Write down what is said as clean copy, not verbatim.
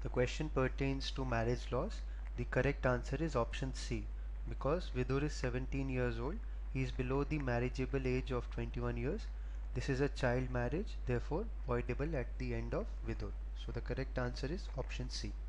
The question pertains to marriage laws. The correct answer is option C, because Vidur is 17 years old. He is below the marriageable age of 21 years. This is a child marriage, therefore voidable at the end of Vidur. So the correct answer is option C.